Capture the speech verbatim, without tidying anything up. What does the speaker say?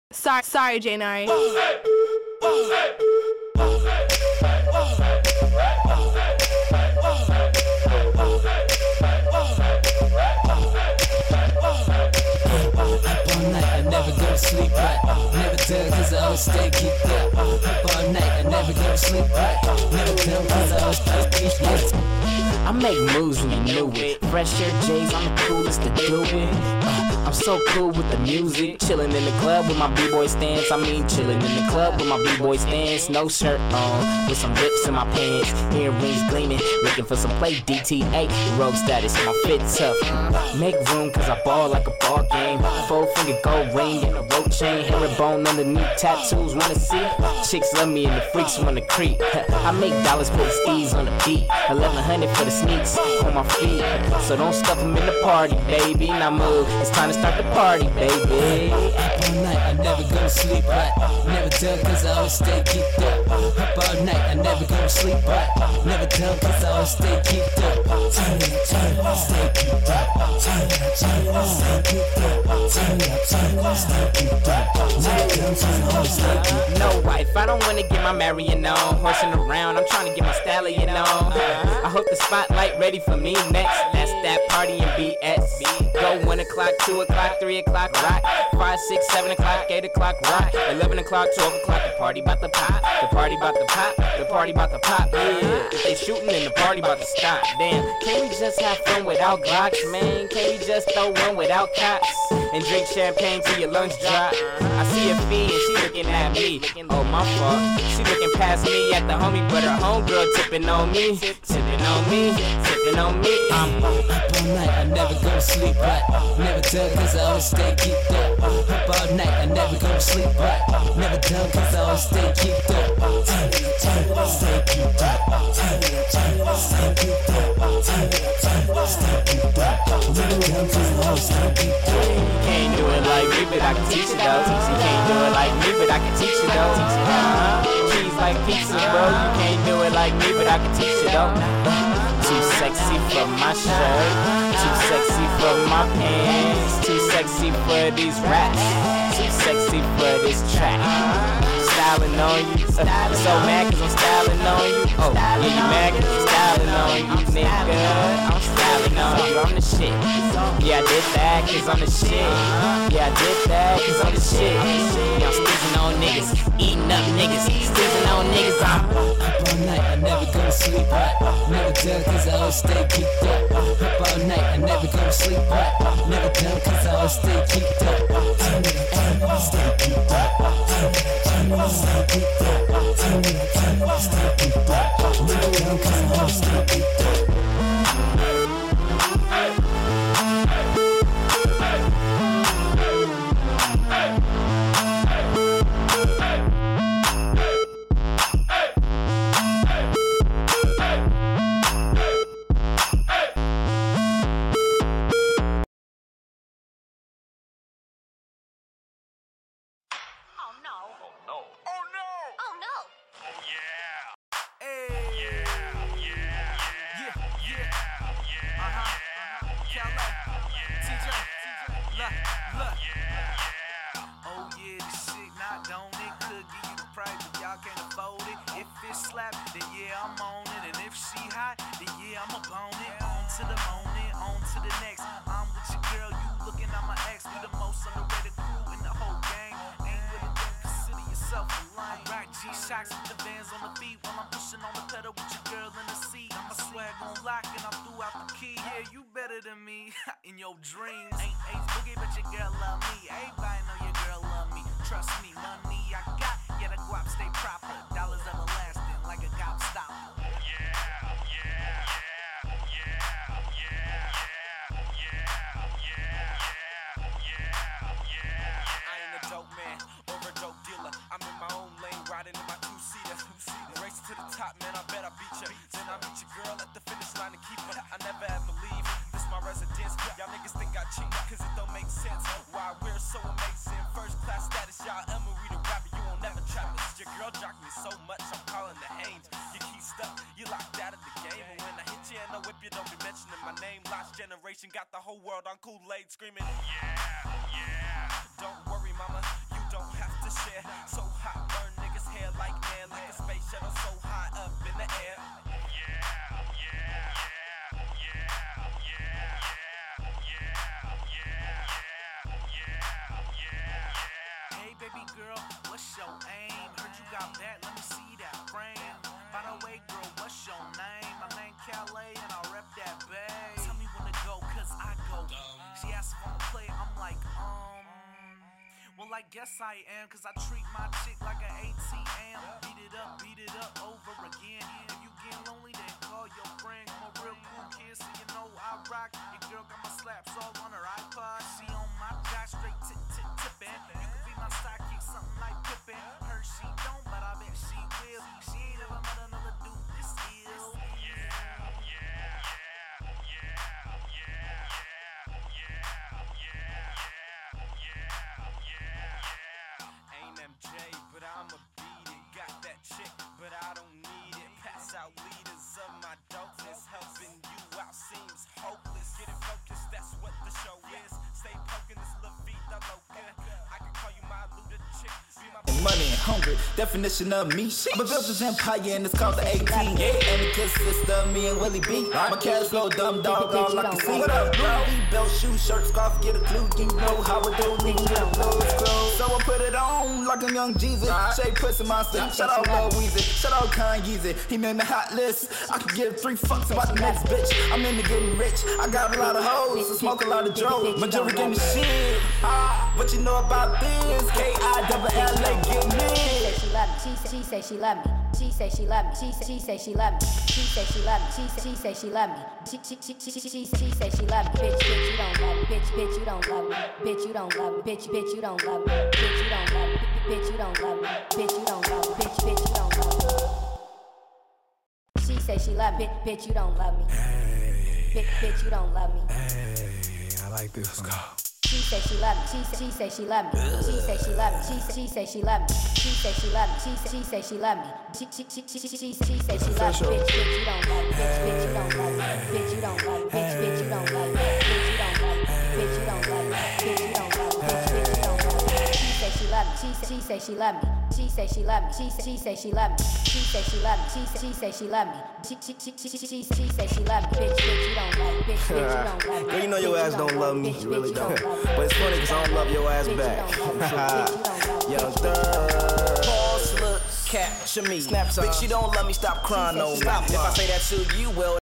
Sorry, sorry, Janari. Never go to sleep right, never tell cause I always stay geeked up. Up all night, I never go to sleep right, never tell cause I always stay geeked up. I make moves and you knew it. Fresh shirt J's, I'm the coolest to do it. uh, I'm so cool with the music. Chillin' in the club with my b-boy stance. I mean chillin' in the club with my b-boy stance. No shirt on, with some rips in my pants. Earrings gleaming, looking for some play D T A. Rogue status, my fit tough. Make room cause I ball like a ball game. Four finger gold ring and a rope chain. Herringbone underneath, tattoos wanna see. Chicks love me and the freaks wanna creep. I make dollars for the steez on the beat. eleven hundred for the sneaks on my feet. So don't stuff them in the party, baby. Now move, it's time to start the party, baby. Up all night, I never go to sleep right, never tell cause I always stay geeked up. Up all night, I never go to sleep right, never tell cause I always stay geeked up. Turn it up, turn it up, stay geeked up. Turn it up, turn it up, stay geeked up. Turn it up, turn it up, stay geeked up. Never tell cause I always stay geeked up. No wife, I don't wanna get my marrying on. Horsing around, I'm trying to get my stallion on. I hope the spotlight ready for me next. That's that party in B S. Go one o'clock, two o'clock, three o'clock, rock. Five, six, seven o'clock, eight o'clock, rock. Eleven o'clock, twelve o'clock, the party bout to pop. The party bout to pop, the party bout to pop. Yeah, if they shooting, then the party bout to stop. Damn, can we just have fun without Glocks, man? Can we just throw one without cops? And drink champagne till your lungs drop. I see a fee and she looking at me. Oh, my fault. She looking past me at the homie, but her homegirl tipping on me. Tipping on me, tipping on me. I'm up all night, I never go to sleep right, never tell cause I always stay geeked up. Up all night, I never go to sleep right, never tell cause I always stay geeked up. Turn it up, turn it up, stay geeked up. Turn it up, turn it up, stay geeked up. Turn it up, turn it up, stay geeked up. Never tell cause I always stay geeked up. You can't do it like me, but I can teach you though. You can't do it like me, but I can teach you though. Uh-huh. Cheese like pizza, bro. You can't do it like me, but I can teach you though. Too sexy for my shirt, too sexy for my pants, too sexy for these raps, too sexy for this track. Styling on you, uh, so mad cause I'm styling on you. Oh, yeah, you mad cause I'm styling on you, nigga. I'm styling on you, I'm the shit. Yeah, I did that cause I'm the shit. Yeah, I did that cause I'm the shit. Yeah, I'm sneezing on niggas, eating up niggas, sneezing on niggas. I'm up all night, I never go to sleep right, never tell cause I always stay geeked up. Up all night, I never go to sleep right, never tell cause I always stay geeked up. Turn it up, turn it up, stay geeked up. Turn it up, turn it up, stay geeked up. Turn it up, turn it up, stay geeked up. Never tell cause I always stay geeked up. In your dreams, ain't ace boogie, but your girl love me. Everybody know your girl love me. Trust me, money I got, yeah, the guap stay proper. Dollars everlasting like a cop stopper. Yeah, yeah, yeah, yeah, yeah, yeah, yeah, yeah, yeah. I ain't a dope man or a dope dealer. I'm in my own lane, riding in my two-seater. Race to the top, man, I bet I beat ya. Then I meet your girl at the finish line and keep her. I never ever leave. My residence, y'all niggas think I cheat cause it don't make sense. Why we're so amazing, first class status, y'all Emery the rapper, you won't never trap us. Your girl jocked me so much, I'm calling the Hames. You keep stuck, you locked out of the game. And when I hit you in the whip, you don't be mentioning my name. Lost generation, got the whole world on Kool-Aid screaming. Yeah, yeah. Don't worry, mama, you don't have Hey baby girl, what's your aim? Heard you got that, let me see that frame. By the way girl, what's your name? My name Calais and I rep that bay. Tell me when to go, cause I go. She asked if I'ma play, I'm like, um well I guess I am, cause I treat my chick like an A T M. Beat it up, beat it up over again. If you get lonely, then call your friend. I'm a real cool kid, so you know I rock. Your girl got my slaps all on her iPod. She on my jock, straight tip tip tippin'. You could be my sidekick, something like Pippin. Her she don't, but I bet she will. She ain't ever met another dude this ill. Yeah, yeah, yeah, yeah, yeah, yeah, yeah, yeah, yeah. Ain't M J, but I'ma beat it. Got that chick, but I don't need it. Pass out leaders of my dopeness. Helping you out seems hopeless. Getting focused, that's what the show is. Stay poking this La Vida Loca. I can call you my Luda chick. Be my money and hungry, definition of me. I'm a built this empire and it's called the eighteen. And it consists of me and Willie B. My cash flow, dumb dog, all I can see. What up, bro? Belt, shoes, shirt, scarf, get a clue. You know how I do, nigga, get clothes, clothes. So I put it on like I'm young Jesus. Shake pussy monster. Shout out Lil Weezy. Shout out Kanye. He made me hot list. I can give three fucks about the next bitch. I'm into getting rich. I got a lot of hoes. I smoke a lot of drugs. Majority give me shit. Ah, what you know about this? K I double L A get me. She say she love me. She say she love me. She say she say she love me. She say she love me. She say she say she love me. She she she she she she say she love me. Bitch bitch you don't love me. Bitch bitch you don't love me. Bitch you don't love me. Bitch bitch you don't love me. Bitch you don't love me. Bitch you don't love me. Bitch you don't love me. Bitch bitch you don't love me. She say she love me. Bitch you don't love me. Bitch bitch you don't love me. Hey, I like this one. She say she love me. She say she say she love me. She say she love me. She say she say she love me. She say she love me. She say she say she love me. She she she she she she she say she love me. Bitch bitch you don't love me. Bitch bitch you don't love me. Bitch you don't love me. Bitch bitch you don't love me. Bitch you don't love me. Bitch you don't love me. Bitch you don't love me. Bitch bitch you don't love me. She say she love me. She she say she love me. She say she love me. She she say she love me. She say she love me. She she say she love me. She she she she she she say she love me. Bitch bitch you don't love me. Bitch bitch you don't love me. Girl, you know your ass don't love me. You really don't. But it's funny cause I don't love your ass back. Young thug. Pause, look, capture me. Snap, bitch, you don't love me, stop crying no more. If I say that to you, well.